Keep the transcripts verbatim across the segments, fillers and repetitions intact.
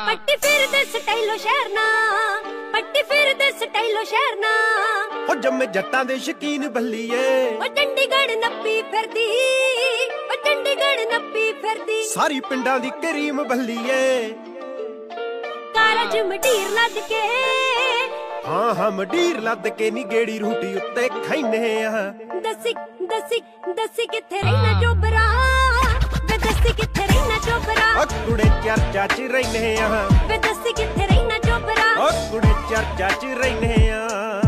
पट्टी फिर दे स्टाइलो शहरना, पट्टी फिर दे स्टाइलो शहरना। ओ जम्मे जट्टां दे शकीन बल्लीए, ओ चंडीगढ़ नप्पी फिरदी, ओ चंडीगढ़ नप्पी फिरदी। सारी पिंडां दी करीम बल्लीए, कारज मडीर लद के, हाँ हाँ मडीर लद के नी गेड़ी रूटी उत्ते खाइने आ। दसी दसी दसी किथे रहना चोबरा, वे दसी किथे रहना चोबरा। ओ कुड़े चर्चा च रहने आ, वे दसी किथे रहना चोबरा। ओ कुड़े चर्चा च रहने आ।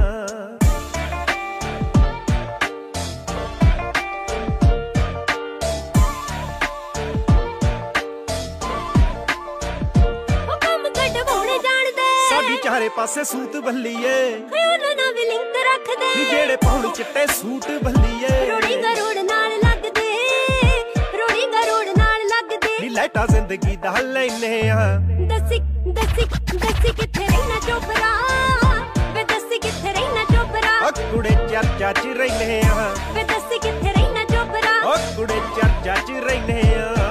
चारे पासे सूट बल्लीए, ना भी लिंक रख दे नी जेड़े पाउण चिट्टे सूट बल्लीए। रोड़ी गरोड़ नाल लग दे, रोड़ी गरोड़ नाल लग दे। नी लाइटा जिंदगी दा लैने आ। दसी दसी दसी किथे रहना चोबरा, वे दसी किथे रहना चोबरा। ओ कुड़े चर्चा च रहने आ, वे दसी किथे रहना चोबरा। ओ कुड़े चर्चा च रहने आ।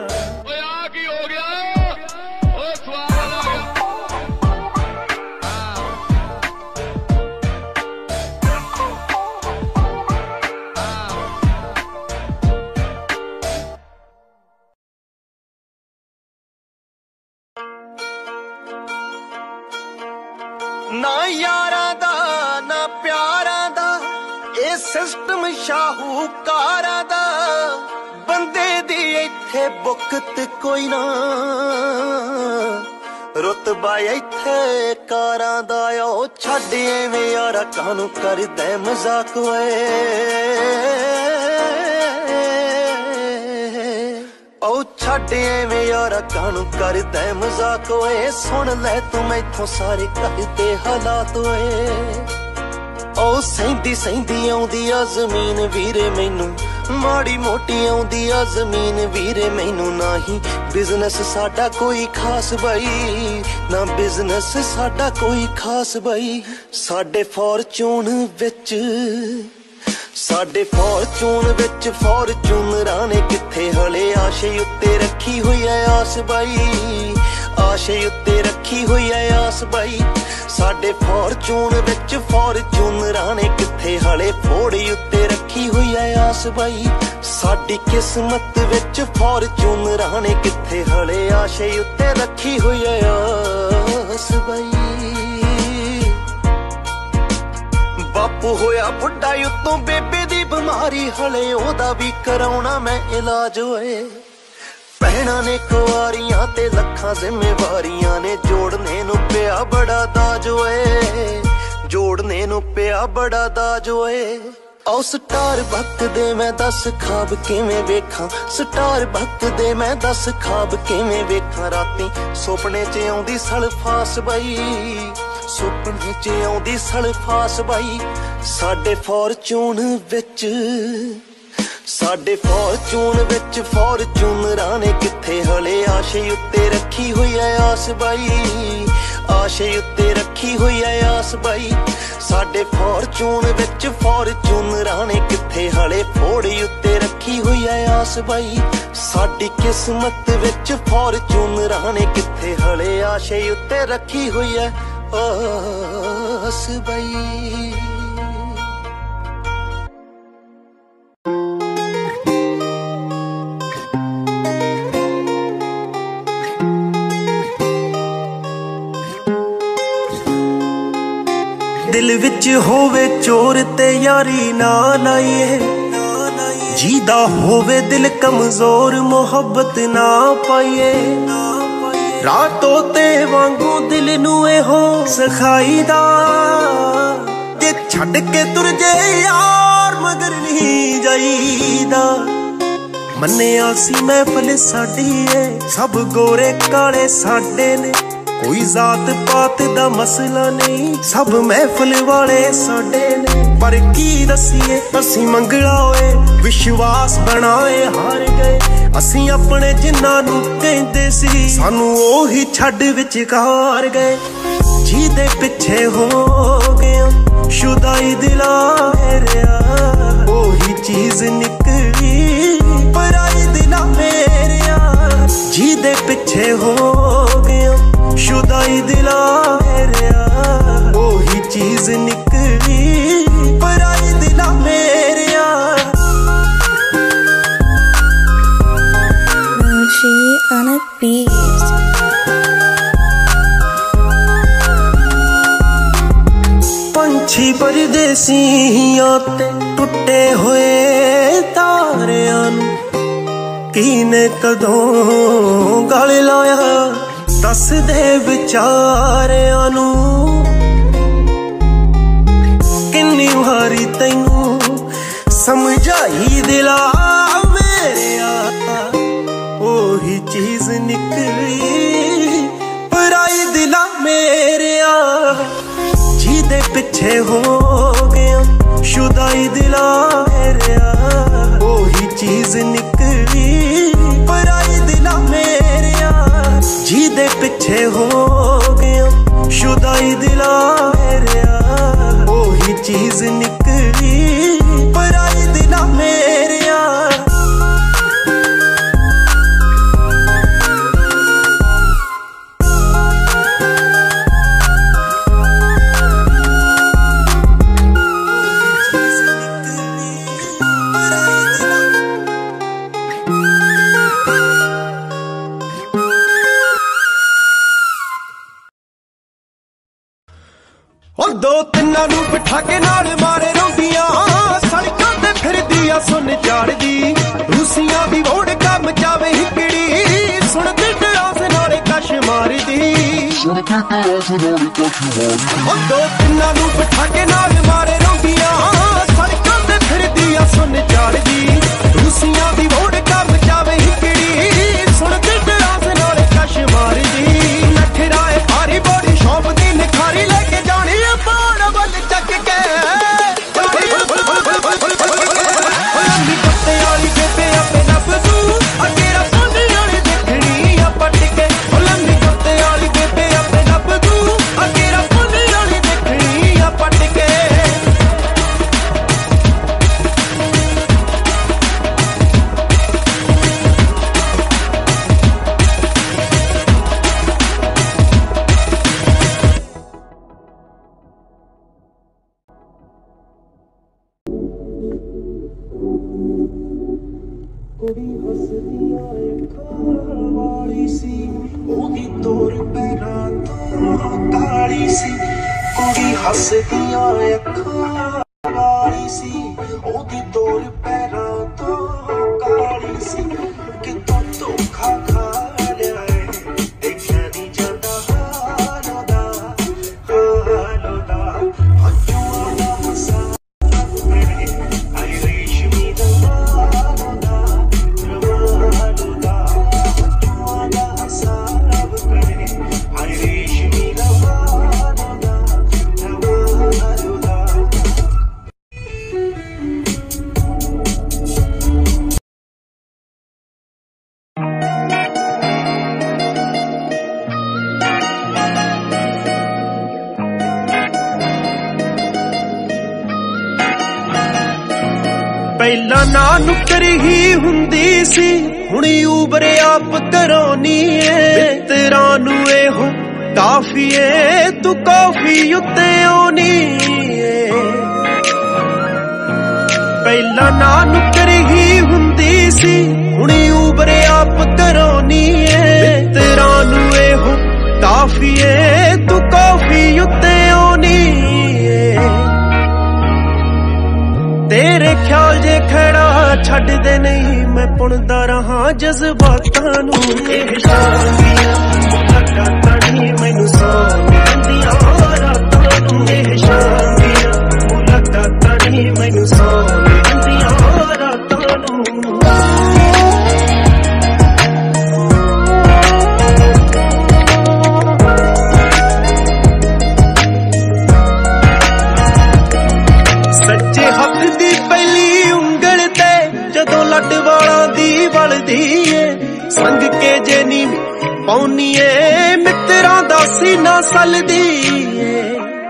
ना यारा दा ना प्यारा दा ए सिस्टम शाहूकारा दा। बंदे दी इत्थे बुकत कोई ना, रुतबा इत्थे कारां दा। ओ छड्ड एवें यारा कानू करदे मजाक वे, ओ छड्ड एवें यारा कानू करदे मजाक वे। सुन लै तू मैथों सारे कहदे हालात वे। ओ सैंदी सैंदी आउंदी आ जमीन वीरे मैनू, माड़ी मोटी आउंदी आ जमीन वीरे मैनू। ना ही बिजनेस साडा कोई खास बई, ना बिजनेस साडा कोई खास बई। साडे फॉर्चून विच, साडे फॉर्चून विच फॉर्चूनरां ने किथे हले आशे उत्ते रखी हुई है आस बाई, आशे उत्ते रखी हुई है आस बाई। साडे फॉर्चून विच फॉर्चूनरां ने किथे हले फोड़ी उत्ते रखी हुई है आस बाई। साडी किस्मत विच फॉर्चूनरां ने किथे हले आशे उत्ते रखी हुई है आस बाई। बापू होया बुढ़ा उत्तों बेबे दी बीमारी, हले ओदा भी कराउणा मैं इलाज होए। भैणां ने कुआरियां ते लखां जिम्मेवारियां ने, जोड़ने नू पिया बड़ा दाज होए, जोड़ने नू पिया बड़ा दाज होए। आओ स्टार भक्त दे मैं दस खाब किवें वेखां, स्टार भक्त दे मैं दस खाब किवें वेखां। रातीं सुपने च आउंदी सलफास बाई, सुपने च आउंदी सलफास बाई। साडे फॉर्चून विच, साडे फॉर्चून विच फॉर्चूनरां ने किथे हले आशे उत्ते रखी हुई है आस बाई, आशे उत्ते रखी हुई है आस बाई। साडे फॉर्चून विच फॉर्चूनरां ने किथे हले फोड़ी उत्ते रखी हुई है आस बाई। साडी किस्मत विच फॉर्चूनरां ने किथे हले आशे उत्ते रखी हुई है आस बाई। दिल विच होवे चोर ते यारी ना लाइए, जीदा होवे दिल कमजोर मोहब्बत ना पाइए। रातों ते वांगू दिल नू हो सखाईदा, जे छड़ के तुर जे यार मगर नहीं जाईदा। मन्निया सी महफिल साडी है, सब गोरे काले साडे ने, कोई जात पात दा मसला नहीं, सब महफिल वाले साडे ने। पर की दसीए असी मंगला होए, विश्वास बनाए हार गए। असी अपने जिन्ना नू कहंदे सी, सानू ओही छड्ड विचकार गए। जीदे पिछे हो गया शुदाई दिला मेरिया, ओही चीज निकली पराई दिला मेरिया। जीदे पिछे हो गया ਪੁੱਛੀ ਪਰਦੇਸੀਆਂ ਤੇ ਟੁੱਟੇ ਹੋਏ ਤਾਰਿਆਂ ਨੂੰ ਕਿਨੇ ਕਦੋਂ ਗਲ ਲਾਇਆ ਦੱਸ ਦੇ ਵਿਚਾਰਿਆਂ ਨੂੰ। ਕਿੰਨੀ ਵਾਰੀ ਤੈਨੂੰ ਸਮਝਾਈ ਦਿਲਾ ਮੇਰਿਆ ਉਹੀ ਚੀਜ਼ ਨਿਕਲੀ ਪਰਾਈ ਦਿਲਾ ਮੇਰਿਆ। ਜਿਹਦੇ ਪਿੱਛੇ ਹੋ ਗਿਆ ਸ਼ੁਦਾਈ ਦਿਲਾ ਮੇਰਿਆ ਉਹੀ ਚੀਜ਼ ਨਿਕਲੀ ਪਰਾਈ ਦਿਲਾ ਮੇਰਿਆ। ਜਿਹਦੇ ਪਿੱਛੇ ਹੋ ਗਿਆ ਸ਼ੁਦਾਈ ਦਿਲਾ ਮੇਰਿਆ ਉਹੀ ਚੀਜ਼ ਨਿਕਲੀ ਪਰਾਈ ਦਿਲਾ ਮੇਰਿਆ। ਉਹ ਦੋ ਤਿੰਨਾਂ ਨੂੰ ਬਿਠਾ ਕੇ ਨਾਲ ਮਾਰੇ ਰੋਂਦੀਆਂ ਸੜਕਾਂ ਤੇ ਫਿਰਦੀਆਂ ਸੁਣ ਝਾੜਦੀ ਰੂਸੀਆਂ ਦੀ ਵੋੜ ਕੰਮ ਜਾਵੇ ਹਿਕੜੀ ਸੁਣ ਕੇ ਡਰਾਸ ਨਾਲੇ ਕਸ਼ ਮਾਰਦੀ ਸੁਣ ਕੇ ਡਰਾਸ ਨਾਲੇ ਕਸ਼ ਮਾਰਦੀ। ਉਹ ਦੋ ਤਿੰਨਾਂ ਨੂੰ ਬਿਠਾ ਕੇ ਨਾਲ ਮਾਰੇ ਰੋਂਦੀਆਂ ਸੜਕਾਂ ਤੇ ਫਿਰਦੀਆਂ ਸੁਣ ਝਾੜਦੀ ਰੂਸੀਆਂ ਦੀ ਵੋੜ ਕੰਮ ਜਾਵੇ ਹਿਕੜੀ ਸੁਣ ਕੇ ਡਰਾਸ ਨਾਲੇ ਕਸ਼ ਮਾਰਦੀ। ਨਖਰਾਏ ਭਾਰੀ ਬੋੜੀ ਸ਼ੌਪ ਦੀ ਨਿਖਾਰੀ ਲੈ ਕੇ ਜਾਣੀ ਪਾਣ ਵੱਲ ਚੱਕ ਕੇ ਲੰਮੀ ਕੁੱਤੇ ਵਾਲੀ ਬੇਬੇ ਆਪੇ ਲੱਭ ਦੂ ਅਗੇਰਾ ਸੋਨੇ ਵਾਲੀ ਦੇਖਣੀ ਆ ਪੱਟ ਕੇ ਲੰਮੀ ਕੁੱਤੇ ਵਾਲੀ ਬੇਬੇ ਆਪੇ ਲੱਭ ਦੂ ਅਗੇਰਾ ਸੋਨੇ ਵਾਲੀ ਦੇਖਣੀ ਆ ਪੱਟ ਕੇ। ਕੁੜੀ ਹੱਸਦੀਆਂ ਅੱਖਾਂ ਵਾਲੀ ਸੀ ਉਹਦੀ ਤੋਰ ਪੈਰਾਂ ਤੋਂ ਕਾਲੀ ਸੀ। ਕੁੜੀ ਹੱਸਦੀਆਂ ਅੱਖਾਂ ਵਾਲੀ ਸੀ ਉਹਦੀ ਤੋਰ ਪੈਰਾਂ ਤੋਂ ਕਾਲੀ ਸੀ। ਕਿਤੋਂ ਧੋਖਾ ਖਾ ਲਿਆ ਦੇਖਿਆ ਨਹੀਂ ਜਾਂਦਾ ਹਾਲੋਂ ਦਾ ਹਾਲੋਂ ਦਾ ਹੱਥੋਂ ਦਾ ਹੱਸਾ ਪਹਿਲਾਂ ਨਾ ਨੁਕਰ ਹੀ ਹੁੰਦੀ ਸੀ ਹੁਣੀ ਊਬਰ ਆਪ ਕਰਾਉਣੀ ਏ ਮਿੱਤਰਾਂ ਨੂੰ ਇਹੋ ਕਾਫੀ ਏ ਤੂੰ ਕਾਫੀ ਉੱਤੇ ਆਉਣੀ ਏ। ਪਹਿਲਾਂ ਨਾ ਨੁਕਰ ਹੀ ਹੁੰਦੀ ਸੀ ਹੁਣੀ ਊਬਰ ਆਪ ਕਰਾਉਣੀ ਏ ਮਿੱਤਰਾਂ ਨੂੰ ਇਹੋ ਕਾਫੀ ਏ ਤੂੰ ਕਾਫੀ ਉੱਤੇ ਆਉਣੀ ਏ। ਤੇਰੇ ਖਿਆਲ ਜੇ ਖੜਾ ਛੱਡਦੇ ਨਹੀਂ ਮੈਂ ਪੁਣਦਾ ਰਹਾ ਜਜ਼ਬਾਤਾਂ ਨੂੰ। ਇਹ ਸ਼ਾਨੀਆਂ ਮੁਲਾਕਾਤਾਂ ਨਹੀਂ ਮੈਨੂੰ ਸੌਂ ਦਿੰਦੀਆਂ ਰਾਤਾਂ ਨੂੰ। ਇਹ ਸ਼ਾਨੀਆਂ ਮੁਲਾਕਾਤਾਂ ਨਹੀਂ ਮੈਨੂੰ ਸੌਂ ਦਿੰਦੀਆਂ ਰਾਤਾਂ ਨੂੰ। ਸੱਜੇ ਹੱਥ ਦੀ ਪਹਿਲੀ ਉਂਗਲ ਤੇ ਜਦੋਂ ਲੱਡ ਵਾਲਾਂ ਦੀ ਵਲਦੀ ਏ ਸੰਗ ਕੇ ਜੇ ਨੀ ਪਾਉਣੀ ਏ ਮਿੱਤਰਾਂ ਦਾ ਸੀਨਾ ਸਲਦੀ ਏ।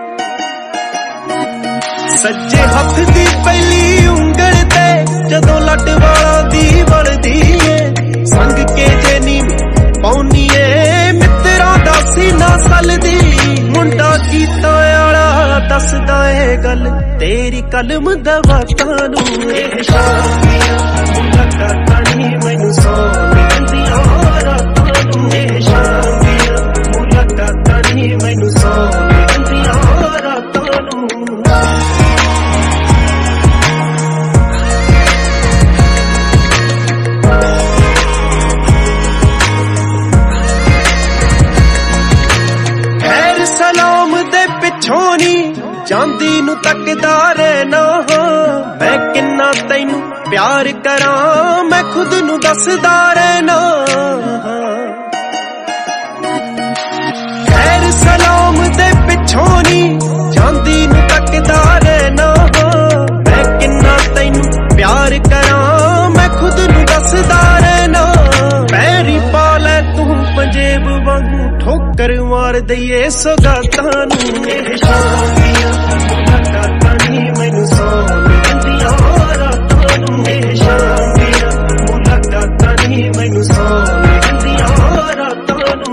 ਸੱਜੇ ਹੱਥ ਦੀ ਪਹਿਲੀ ਉਂਗਲ ਤੇ ਜਦੋਂ ਲੱਡ ਵਾਲਾਂ ਦੀ ਵਲਦੀ ਏ ਸੰਗ ਕੇ ਜੇ ਨੀ ਪਾਉਣੀ ਏ ਮਿੱਤਰਾਂ ਦਾ ਸੀਨਾ ਸਲਦੀ। ਮੁੰਡਾ ਕੀਤਾ ਵਾਲਾ ਦੱਸਦਾ ਏ ਗੱਲ ਤੇਰੀ ਕਲਮ ਦਵਾਤਾਂ ਨੂੰ। ਇਹ ਸ਼ਾਨੀਆਂ ਮੁਲਾਕਾਤਾਂ ਨਹੀਂ ਮੈਨੂੰ ਸੌਂ ਦਿੰਦੀਆਂ ਰਾਤਾਂ ਨੂੰ। ਇਹ ਸ਼ਾਨੀਆਂ ਮੁਲਾਕਾਤਾਂ ਨਹੀਂ ਮੈਨੂੰ ਸੌਂ ਦਿੰਦੀਆਂ ਰਾਤਾਂ ਨੂੰ। चांदी नू तकदा रहना मैं किन्ना तैनू प्यार करां मैं खुद नू दसदा रहना खैर सलाम दे पिछों नी चांदी नू तकदा रहना मैं किन्ना तैनू प्यार करां मैं खुद नू दसदा रहना पैरी पा लै तू पंजेब वांगू ठोकर मार दईए सौगातां नू मेरे शाम दियां मुलाकातां नी मैनू सौं दिंदियां रातां नू मेरे शाम दियां मुलाकातां नी मैनू सौं दिंदियां रातां नू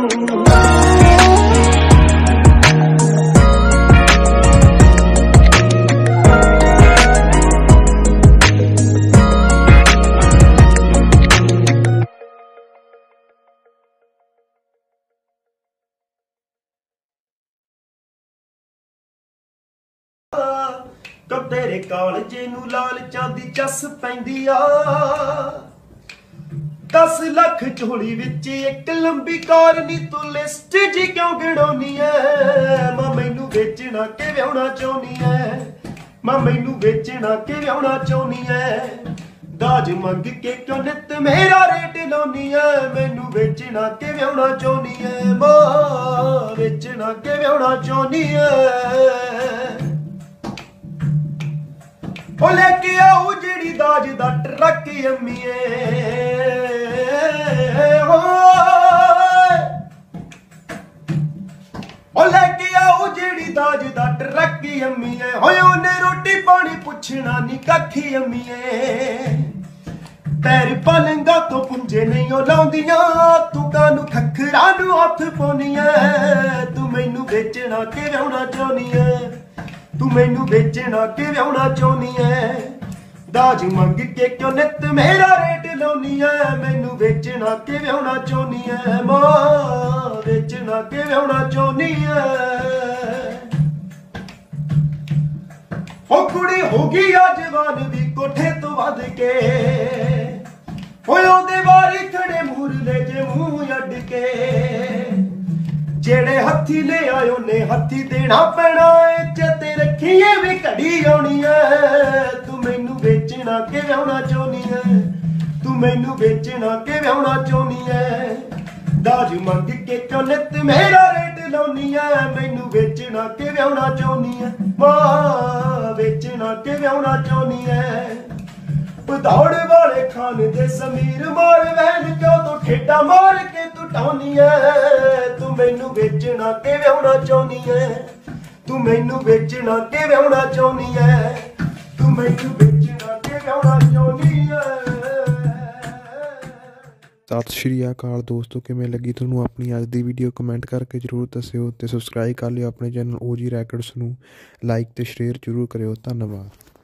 कब तेरे कालजे नू लाल चांदी चस पैंदी आ दस लख झोली विच एक लंबी कार नी तू लिस्ट जी क्यों गिणोनी ऐ मां मैनू बेचना के व्याहना चाहुंदी ऐ मां मैनू बेचना के व्याहना चाहुंदी ऐ दाज मंग के क्यों नित मेरा रेट लाउनी ऐ मैनू बेचना के व्याहना चाहुंदी ऐ मां बेचना के व्याहना चाहुंदी ऐ ओ लेके आओ जेड़ी दाज दा ट्रक अम्मीए ओ लेके आओ जेड़ी दाज दा ट्रक अम्मीए होए ओने रोटी पानी पुछना नी कख अम्मीए पैर पलंगा तो पुंजे नहीं ओ लाउंदियां तू कानू खखरा नू हथ पाउनी ऐ तू मैनू बेचना के व्याहना चाहुंदी ऐ तू मैनू बेचना के व्याहना चाहुंदी ऐ दाज मंग के क्यों नित मेरा रेट लाउनी ऐ मैनू बेचना के व्याहना चाहुंदी ऐ मां बेचना के व्याहना चाहुंदी ऐ ओ कुड़ी होगी आ जवान दी कोठे तो वध के ओए ओदे वारी खड़े मूरले जे मूंह अड्ड के जेड़े हथी ले आयो ने हथी देना पैना चेते रखिए भी घड़ी आउणी ऐ तू मैनू बेचना के व्याहना चाहुंदी ऐ तू मैनू बेचना के व्याहना चाहुंदी ऐ दाज मंग के क्यों नित मेरा रेट लाउनी ऐ मैनू बेचना के व्याहना चाहुंदी ऐ मां बेचना के व्याहना चाहुंदी ऐ दौड़ वाले खान दे समीर मार वैन क्यों तू ठेडा मार के तू टाउनी ऐ तू मैनू बेचना के व्याहना चाहुंदी ऐ तू मैनू बेचना के व्याहना चाहुंदी ऐ तू मैनू बेचना के व्याहना चाहुंदी ऐ। सत श्री अकाल दोस्तों, किवें लगी तुहानूं अपनी अज दी वीडियो कमेंट करके जरूर दस्सिओ ते सबसक्राइब कर लिओ अपने चैनल ओ जी रैकॉर्ड्स नूं लाइक ते शेयर जरूर करिओ। धन्नवाद।